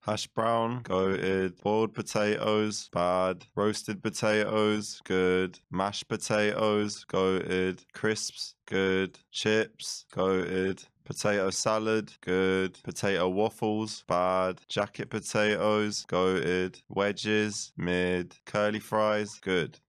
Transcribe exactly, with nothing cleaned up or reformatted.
Hash brown, goated. Boiled potatoes, bad. Roasted potatoes, good. Mashed potatoes, goated. Crisps, good. Chips, goated. Potato salad, good. Potato waffles, bad. Jacket potatoes, goated. Wedges, mid. Curly fries, good.